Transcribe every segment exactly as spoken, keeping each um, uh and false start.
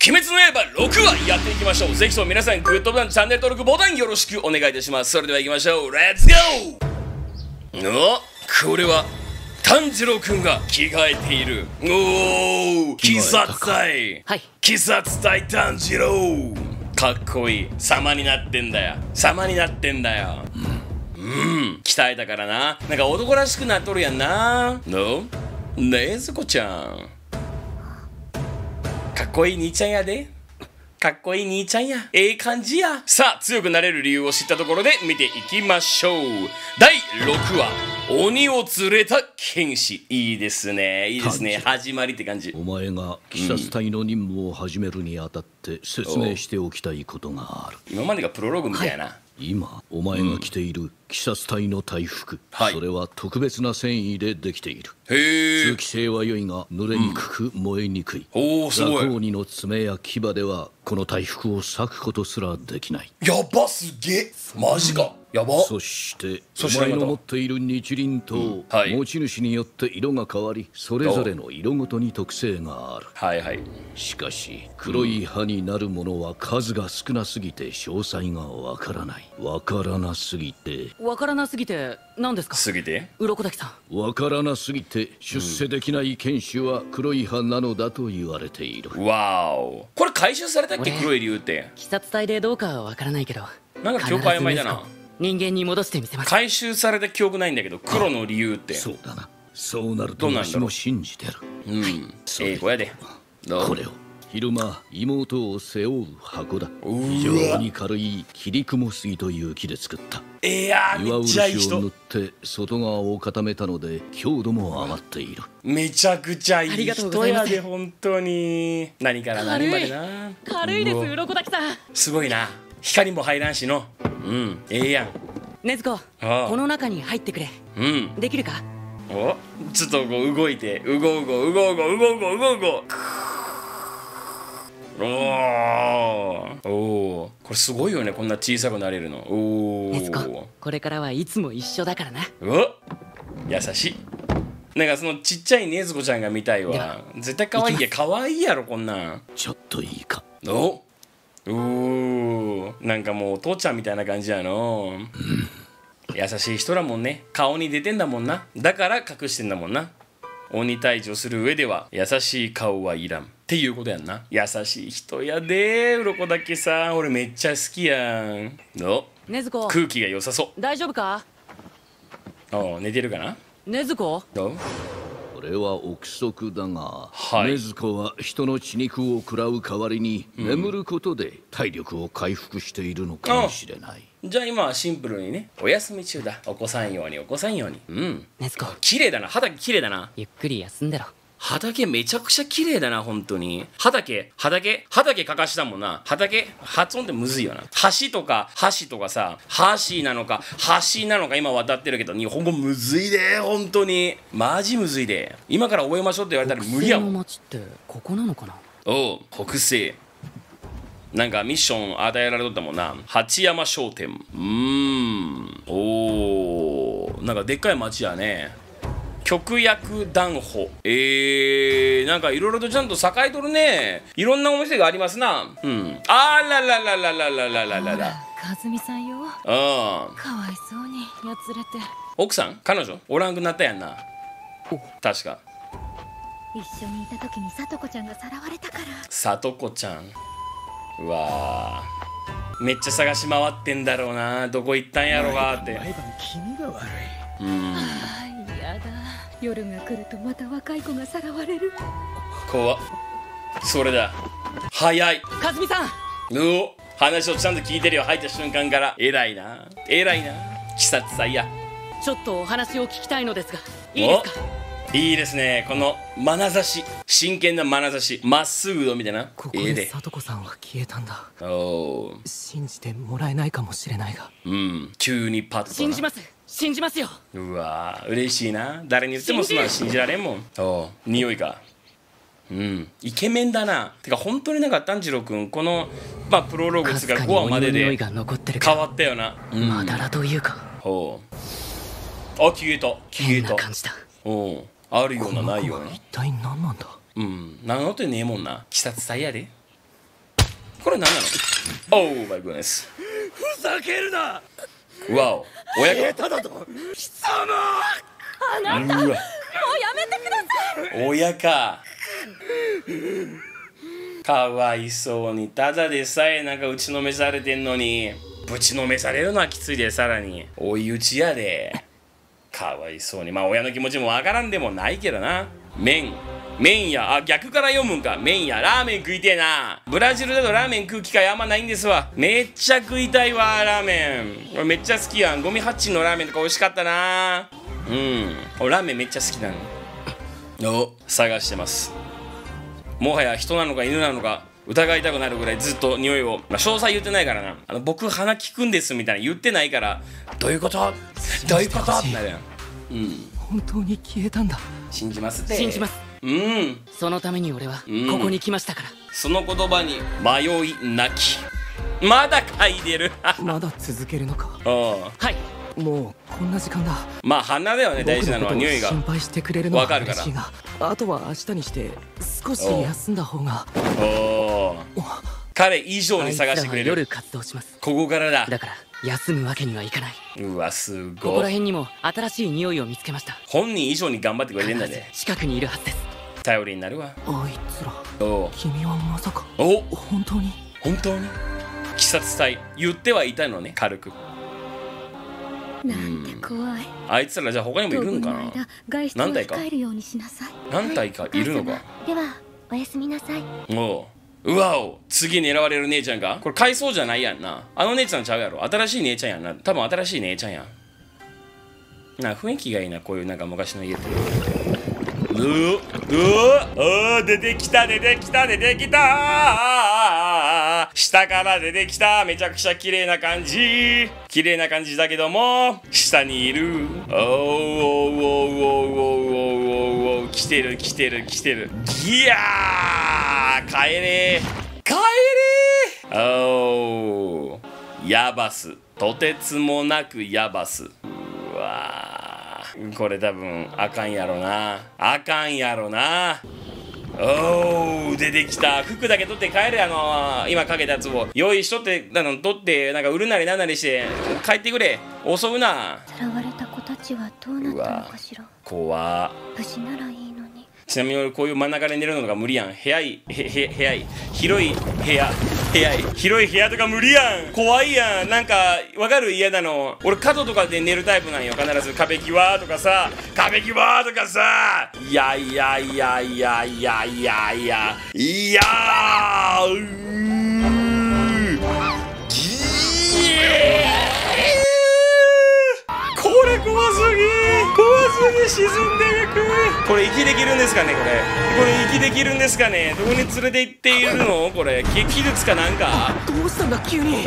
鬼滅の刃ろくわやっていきましょう。ぜひとも皆さんグッドボタン、チャンネル登録ボタンよろしくお願いいたします。それでは行きましょう。レッツゴー。お、これは炭治郎くんが着替えている。おお、鬼殺隊。 はい。 鬼殺隊炭治郎。かっこいい。様になってんだよ。様になってんだよ。うん、うん、鍛えたからな。なんか男らしくなっとるやんな。のねえ、そこちゃん。かっこいい兄ちゃんやで。かっこいい兄ちゃんや。ええ感じや。さあ、強くなれる理由を知ったところで見ていきましょう。だいろくわ、鬼を連れた剣士。いいですね。いいですね。始まりって感じ。 お前が鬼殺隊の任務を始めるにあたって説明しておきたいことがある。 今までがプロローグみたいな。はい、 今お前が着ている鬼殺隊の隊服、 はい、 それは特別な繊維でできている。 へえ。 通気性は良いが濡れにくく燃えにくい。 おお、すごい。 雑魚鬼の爪や牙ではこの隊服を裂くことすらできない。 やばすげえ。マジか。やば。 そしてお前の持っている日輪刀、うんはい、持ち主によって色が変わり、それぞれの色ごとに特性がある。 はいはい。 しかし黒い歯になるものは数が少なすぎて詳細がわからない。わからなすぎてわからなすぎて何ですか。 すぎて鱗滝さん、わからなすぎて出世できない剣士は黒い歯なのだと言われている。 わお、これ回収されたっけ。黒い理由って鬼殺隊でどうかはわからないけど、 なんか記憶曖昧だな。 人間に戻してみせます。 回収された記憶ないんだけど、黒の理由って。 そうだな。そうなると私も信じてる。 うん、英語やで。 これを昼間妹を背負う箱だ。非常に軽い切り雲杉という木で作った。 いやー、めっちゃいい人。 岩漆を塗って外側を固めたので強度も上がっている。 めちゃくちゃいい人やで、本当に。何から何までな。 軽いです、鱗滝さん。 すごいな。光も入らんしの。うん、ええやん。 ねずこ、この中に入ってくれ。 うん、 できるか。 お、ちょっとこう動いて、うごうごうごうごうごうごうごうご。おーおー、これすごいよね、こんな小さくなれるの。おお。 ねずこ、これからはいつも一緒だからな。 お、優しい。なんかそのちっちゃいねずこちゃんが見たいわ。絶対可愛いや、可愛いやろこんなん。 ちょっといいか。 おおー、なんかもう父ちゃんみたいな感じやの。優しい人だもんね。顔に出てんだもんな。だから隠してんだもんな。鬼退治する上では優しい顔はいらんっていうことやんな。優しい人やで、鱗だけさ。俺めっちゃ好きやん。お、 ねずこ、 空気が良さそう。 大丈夫か。 お、寝てるかな。 ねずこ。 どう。 これは憶測だが、 はい、 禰豆子は人の血肉を食らう代わりに、うん、眠ることで体力を回復しているのかもしれない。 じゃあ今はシンプルにね、お休み中だ。起こさんように起こさんように。うん。 ねずこ、 綺麗だな。畑綺麗だな。 ゆっくり休んでろ。 畑めちゃくちゃ綺麗だな、本当に。畑畑畑かかしだもんな。畑発音ってむずいよな。橋とか橋とかさ、橋なのか橋なのか今渡ってるけど、日本語むずいで、本当に。マジむずいで。今から覚えましょうって言われたら無理やもん。 北西の町ってここなのかな。 おう、北西。なんかミッション与えられとったもんな。八山商店。うーん。おー、なんかでっかい町やね。極薬団歩。えー、なんかいろいろとちゃんと栄えとるね。いろんなお店がありますな。うん。あらららららららららら。 かずみさんよ。 うん。 かわいそうにやつれて。 奥さん、彼女おらんくなったやんな。確か。 一緒にいた時にさとこちゃんがさらわれたから。 さとこちゃん。うわー、めっちゃ探し回ってんだろうな。どこ行ったんやろがって。 毎晩気味が悪い。 うん。 やだ、夜が来るとまた若い子がさらわれる。 怖っ。それだ。早い。 かずみさん。 うお、話をちゃんと聞いてるよ。入った瞬間から。偉いな、偉いな。鬼殺隊や。 ちょっとお話を聞きたいのですが、いいですか。 いいですね。この眼差し、真剣な眼差し、まっすぐみたいな。 ここでさとこさんは消えたんだ。 おー、 信じてもらえないかもしれないが。 うん、急にパッとな。 信じます、信じますよ。 うわー、嬉しいな。誰に言ってもそんなの信じられんもん。おー、匂いか。うん、イケメンだな。てか本当になんか炭治郎くん、この、まあ、プロローグつがごわまでで変わったよな。 うん、まだらというか。 ほう。あ、消えた消えた。 変な感じだ。 おう、あるようなないような。 一体何なんだ。 うん、名乗ってねえもんな。鬼殺隊やで。 これ何なの？おうマイグネス。 ふざけるな。 わお、親か。 ただと貴様。 あなたもうやめてください。 親か。かわいそうに、ただでさえなんか打ちのめされてんのに、ぶちのめされるのはきついで、さらに追い打ちやで。かわいそうに。まあ親の気持ちもわからんでもないけどな。麺麺や、あ、逆から読むんか。麺や、ラーメン食いてえな。ブラジルだとラーメン食う機会あんまないんですわ。めっちゃ食いたいわ、ラーメン。俺めっちゃ好きやん。ゴミハッチのラーメンとか美味しかったな。うん、俺ラーメンめっちゃ好きなの。お、探してます。もはや人なのか犬なのか疑いたくなるぐらいずっと匂いを、まあ、詳細言ってないからな。あの僕鼻利くんですみたいな言ってないから、どういうことどういうことってなるやん。うん、 本当に消えたんだ。 信じますって。 信じます。 うん、 そのために俺はうんここに来ましたから。 その言葉に迷いなき。まだ嗅いでる。 まだ続けるのか。 あはい。 もうこんな時間だ。 まあ鼻だよね、大事なのは匂いが。 心配してくれるのは嬉しいわが、あとは明日にして少し休んだ方が。 おお、彼以上に探してくれる。 あいつらは夜活動します。 ここからだ。 だから休むわけにはいかない。 うわ、すここごい。 ら辺にも新しい匂いを見つけました。 本人以上に頑張ってくれてんだね。 近くにいるはずです。 頼りになるわ。 あいつら。 お君はまさか。 お、 本当に。 本当に鬼殺隊言ってはいたのね、軽く。 なんて怖い。 あいつらじゃあ他にもいるんかな。 外出を控えるようにしなさい。 何体かいるのか。 ではおやすみなさい。 おう、うわお、次狙われる姉ちゃんか。これ回想じゃないやんな。あの姉ちゃんちゃうやろ。新しい姉ちゃんやんな。多分新しい姉ちゃんやんな。雰囲気がいいな、こういうなんか昔の家って。うお、うお、お、出てきた出てきた出てきた。下から出てきた。めちゃくちゃ綺麗な感じ。綺麗な感じだけども下にいる。おおおおおおおおお、来てる来てる来てる。ギヤー、帰れ帰れ。おお、ヤバス、とてつもなくヤバス。うわー、これ多分あかんやろな。あかんやろな。おお、出てきた。服だけ取って帰れ。あのー、今かけたやつを用意しとって、あの取ってなんか売るなりなんなりして帰ってくれ。襲うな。 さらわれた子たちはどうなったのかしら。 怖っ。 無事ならいいのに。 ちなみに俺こういう真ん中で寝るのとか無理やん。部屋いへへ部屋い広い部屋部屋い広い部屋とか無理やん。怖いやん。なんかわかる？嫌なの。俺角とかで寝るタイプなんよ。必ず壁際とかさ、壁際とかさ。いやいやいやいやいやいやいやいやー、うーぎえー、これ怖すぎ怖すぎ。沈んでいく。これ息できるんですかね。これこれ息できるんですかね。どこに連れて行っているの。これ激術かなんか。 どうしたんだ急に。 おー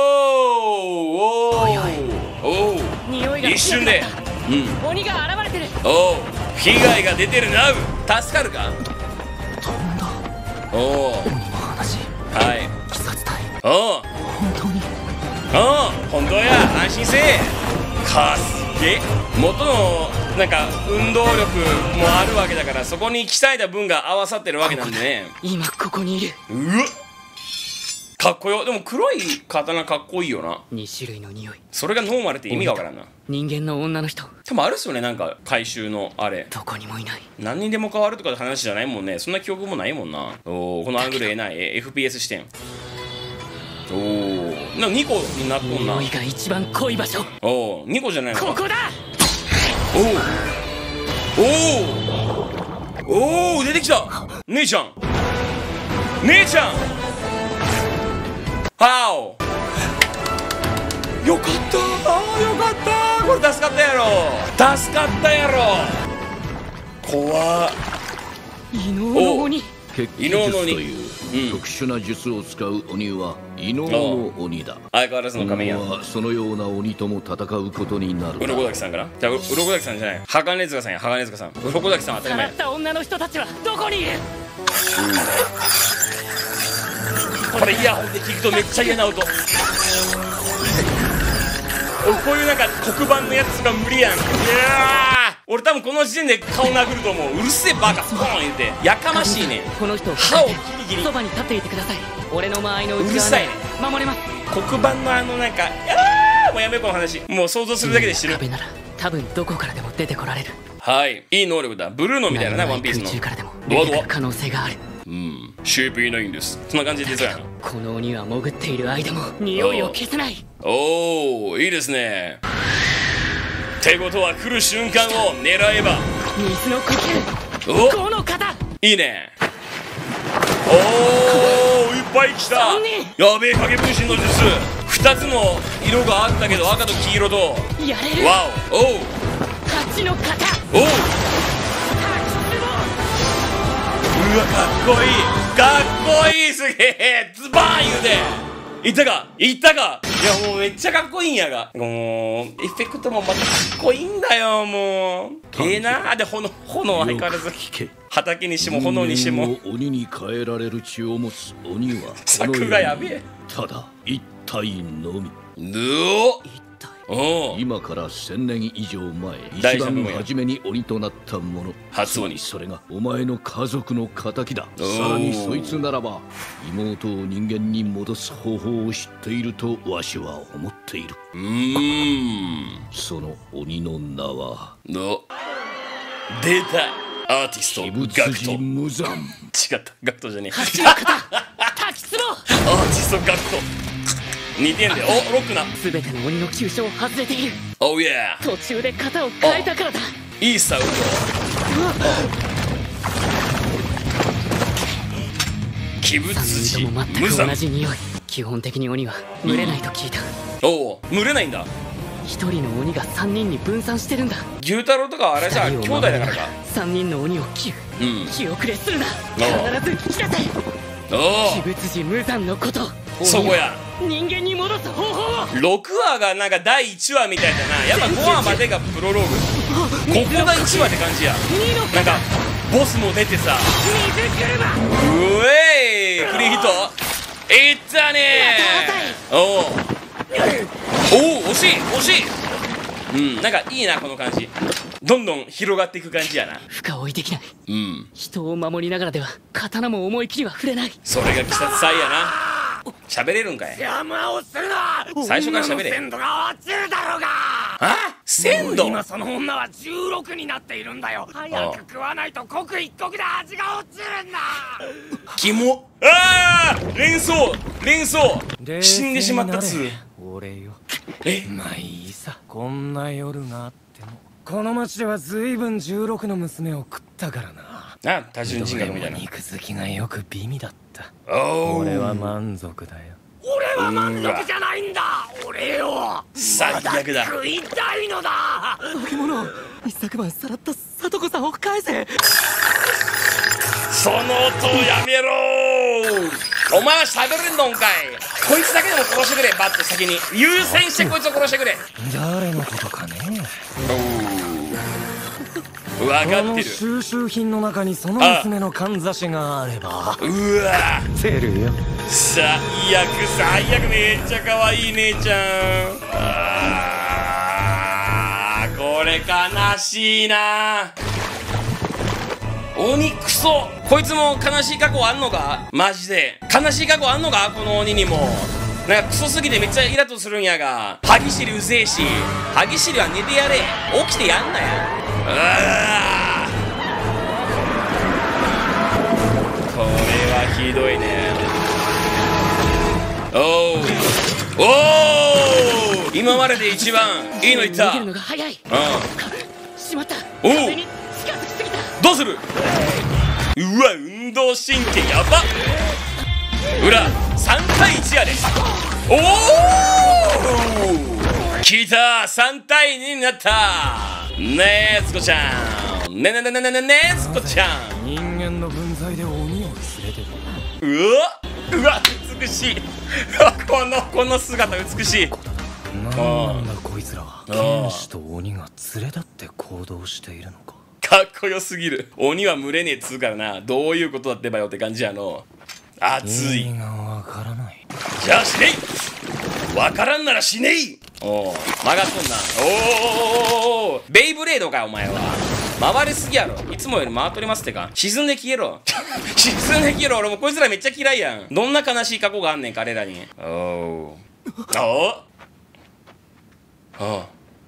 おーおー、 匂いが一瞬で、うん、 鬼が現れてる。 おー、被害が出てるな。助かるか。 飛んだ。 おお、 鬼の話。 はい。 鬼殺隊。 おお、 本当に。 おお、本当や。安心せえ。かすげえ。元のなんか運動力もあるわけだから、そこに鍛えた分が合わさってるわけなんでね。 今ここにいる。 うわっ、かっこよ。でも黒い刀かっこいいよな。 に種類の匂い。 それがノーマルって意味がわからんな。 人間の女の人。 多分あるっすよね、なんか回収のあれ。 どこにもいない。 何にでも変わるとかって話じゃないもんね。そんな記憶もないもんな。おお、このアングルええない。エフピーエス 視点。おお、なんかにこになっとんな。 匂いが一番濃い場所。 おお、にこじゃないのか。 ここだ。 おおおお、出てきた。姉ちゃん姉ちゃん、ハオ、よかったー、よかったー。これ助かったやろ助かったやろ。怖っ。 異能の鬼。 血気術という特殊な術を使う鬼は異能の鬼だ。 相変わらずの仮面や。 はそのような鬼とも戦うことになる。 うろこ崎さんかな。じゃあうろこ崎さんじゃない、鋼塚さんや。鋼塚さん、うろこ崎さんは当たり前。 さらった女の人たちはどこにいる。 これイヤホンで聞くとめっちゃ嫌な音。俺こういうなんか黒板のやつが無理やん。いやー、 俺多分この時点で顔殴ると思う。うるせえバカポーン言ってやかましいね。 この人を歯をギリギリそばに立っていてください。俺の間合いの内側でうるさいね。 守れます。 黒板のあのなんかあーもうやめようこの話。もう想像するだけで死ぬ。 壁なら多分どこからでも出てこられる。 はい、いい能力だ。ブルーノみたいなね、ワンピースの空中からでもドアドア出てくる可能性がある。 うん、シェイプいないんです。そんな感じでそうやな。 この鬼は潜っている間も匂いを消せない。 おお、いいですね。ってことは来る瞬間を狙えば水の呼お吸。この方いいね。おお、いっぱい来た。やべえ、影分身の術。ふたつの色があったけど赤と黄色とやれる。 ワオ。おう蜂の型。 おう、うわ、かっこいいかっこいい。すげえズバーン言うていったかいったか。いやもうめっちゃかっこいいんやが。もうエフェクトもまたかっこいいんだよ。もうええな。で炎炎は相変わらず畑にしても炎にしても鬼に変えられる血を持つ鬼は作がやべえ。 ただ一体のみ。 ぬおお今から千年以上前、 大一事な部分や番初めに鬼となったもの。 初鬼。 それがお前の家族の仇だ。 おーさらにそいつならば妹を人間に戻す方法を知っているとわしは思っている。 うーんその鬼の名はの出たアーティスト鬼物ガクト。 寺無惨。 違ったガクトじゃねえ。 蜂の型。滝壺。 アーティストガクト似てんだよ。おロックな。 すべての鬼の急所を外れている。 おうや途中で型を変えたからだ。 いいサウンド。鬼物三人とも全く寺無惨。 同じ匂い。基本的に鬼は群れないと聞いた。 おお、群れないんだ。 一人の鬼が三人に分散してるんだ。 牛太郎とかはあれじゃ兄弟だからか。 三人の鬼を切る。 うん気遅れするな。 お必ず聞きなさい。 お鬼物寺無惨のこと。 お、そこや。 人間に戻す方法を。 ろくわがなんかだいいちわみたいだな。やっぱごわまでがプロローグ。ここがいちわって感じや。なんかボスも出てさ。 水車。 うえいクリヒットいったねー。おおおお、惜しい惜しい。うんなんかいいなこの感じ。どんどん広がっていく感じやな。 深追いできない。 うん人を守りながらでは刀も思い切りは触れない。 それが鬼殺祭やな。喋れるんかい。 邪魔をするな。 最初から喋れ。 鮮度が落ちるだろうが。 あ鮮度。 今その女はじゅうろくになっているんだよ。早く食わないと刻一刻で味が落ちるんだ。 キモ。ああ連想連想死んでしまったっつう。 俺よ。 えまあいいさ。こんな夜があってもこの町では随分じゅうろくの娘を食ったからな。 な多重人格みたいな。 肉好きがよく美味だった。 おお俺は満足だよ。俺は満足じゃないんだ。俺よ最悪だ。 食いたいのだ。 化け物、一昨晩さらった聡子さんを返せ。 その音をやめろー。お前は喋れんのんかい。こいつだけでも殺してくれ。バッと先に優先してこいつを殺してくれ。 誰のことかね。 分かってこのる。 収集品の中にその娘のかんざしがあればうわ出るよ。 最悪最悪。めっちゃ可愛い姉ちゃん。あーこれ悲しいな。鬼クソ。こいつも悲しい過去あんのか。マジで悲しい過去あんのかこの鬼にも。なんかクソすぎてめっちゃイラッとするんやが。歯ぎしりうぜえし。歯ぎしりは寝てやれ。起きてやんなや。うわこれはひどいね。おおおお今までで一番いいのいった。 逃げるのが早い。 うんしまった。 おう壁に近づきすぎた。 どうする。うわ運動神経やば。裏さんたいいちやで。おおきたさんたいにになったねえつこちゃん。ねねねねねねねえつこちゃん。 人間の分際で鬼を連れてる。 うわうわ美しいこのこの姿美しい。 なんだこいつらは。剣士と鬼が連れ立って行動しているのか。 かっこよすぎる。鬼は群れねえっつうからな。どういうことだってばよって感じやの。熱い。 意味がわからない。 じゃあ死ねい。わからんなら死ねい。おお曲がっとんな。おおベイブレードかお前は。 回りすぎやろ。いつもより回っとりますってか。沈んで消えろ。沈んで消えろ。俺もこいつらめっちゃ嫌いやん。どんな悲しい過去があんねん、彼らに。おお。おお。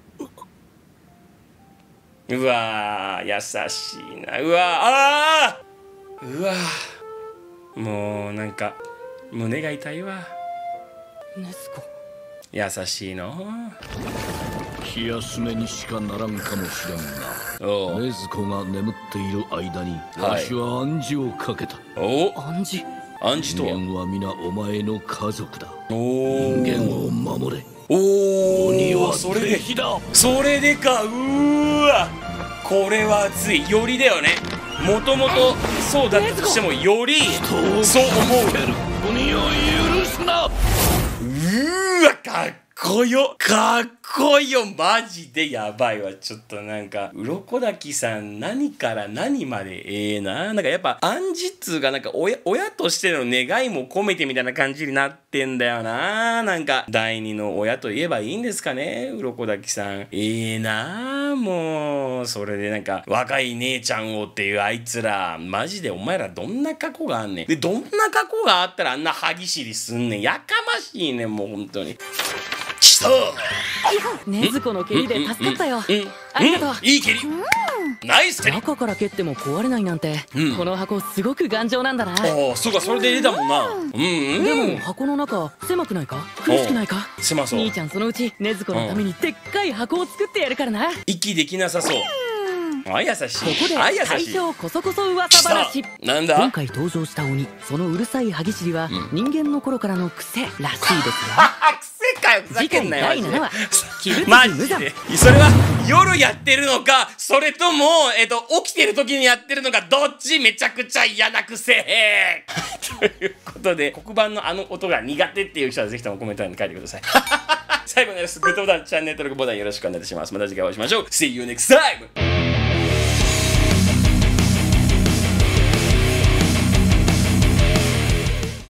うわー、優しいな。うわー、あーうわー。もうなんか胸が痛いわ。 ネズコ優しいの。 気休めにしかならんかもしれんが、禰豆子が眠っている間にわしは暗示をかけた。 お暗示暗示とは、 人間は皆お前の家族だ。 お人間を守れ。 お鬼はそれで敵だ。 それでか。うーわ、これは熱い。よりだよね。もともとそうだったとしてもよりそう思う。 鬼を許すな。 うーわ、かっこよかっこよ。マジでやばいわ。ちょっとなんか鱗滝さん何から何までええな。なんかやっぱ暗示っつうか、なんか親親としての願いも込めてみたいな感じになってんだよな。なんか第二の親と言えばいいんですかね、鱗滝さん。ええな。もうそれでなんか若い姉ちゃんをっていうあいつら、マジでお前らどんな過去があんねん。でどんな過去があったらあんな歯ぎしりすんねん。やかましいねん、もう本当に。きた。 禰豆子の蹴りで助かったよ。ありがとう。 いい蹴り。ナイス蹴り。 中から蹴っても壊れないなんて、この箱すごく頑丈なんだな。 ああ、そうか、それで出たもんな。うんうん。 でも箱の中狭くないか、苦しくないか。 狭そう。 兄ちゃんそのうち禰豆子のためにでっかい箱を作ってやるからな。 息できなさそう。あ、優しい。 ここで最初こそこそ噂話。 なんだ。 今回登場した鬼、そのうるさい歯ぎしりは人間の頃からの癖らしいですよ。 癖かよ、ふざけんなよ。 だいななわ、鬼物マジ無惨。 でそれは夜やってるのか、それともえっと起きてる時にやってるのか、どっち。めちゃくちゃ嫌な癖。ということで、黒板のあの音が苦手っていう人はぜひともコメント欄に書いてください。最後にです。グッドボタン、チャンネル登録ボタンよろしくお願いします。また次回お会いしましょう。See you next time!